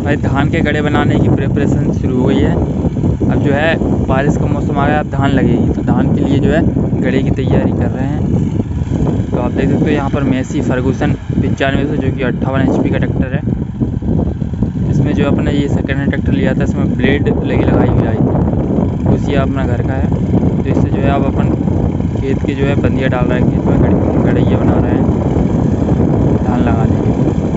भाई धान के गड़े बनाने की प्रिपरेशन शुरू हो गई है। अब जो है बारिश का मौसम आ गया, अब धान लगेगी, तो धान के लिए जो है गड़े की तैयारी कर रहे हैं। तो आप देख सकते हो यहाँ पर मेसी फर्गूसन 9500 जो कि 58 HP का ट्रैक्टर है। इसमें जो अपने ये सेकेंड हैंड ट्रैक्टर लिया था, इसमें ब्लेड लगाई हुई आई थी, उसी अपना घर का है। तो इससे जो है अब अपन खेत के जो है बंदिया डाल रहे हैं, खेत में गड़ैया बना रहे हैं धान लगाने के लिए।